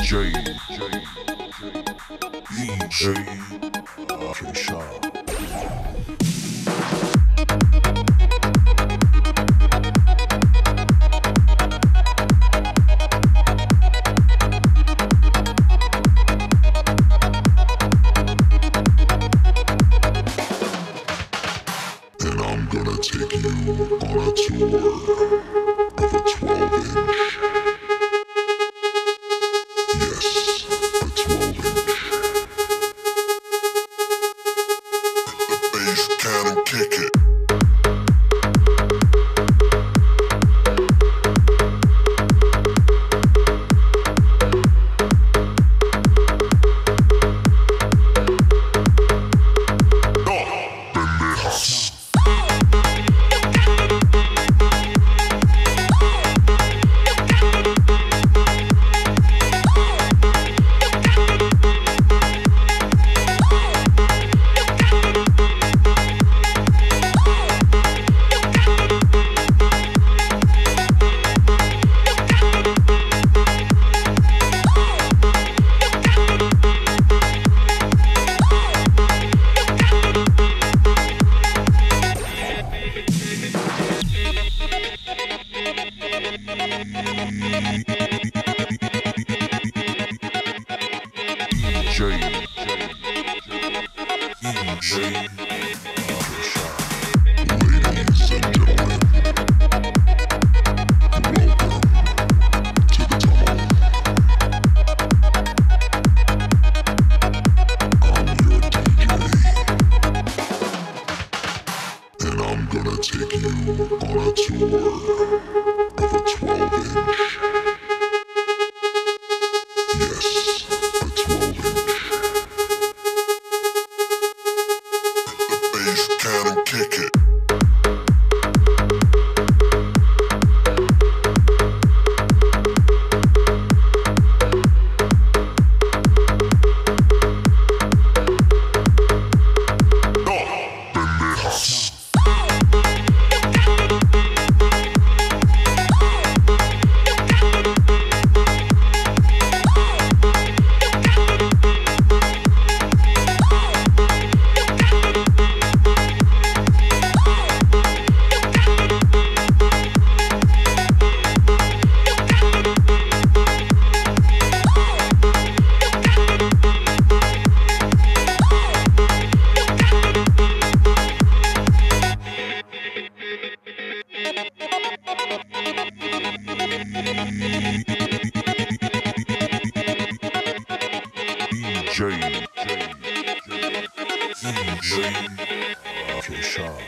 Keşaf. And I'm gonna take you on a tour of a 12-inch. Yes, a 12-inch. Hit the bass can and kick it. Take you on a tour of a 12-inch. Yes, a 12-inch. Hit the bass can and kick it. Keşaf.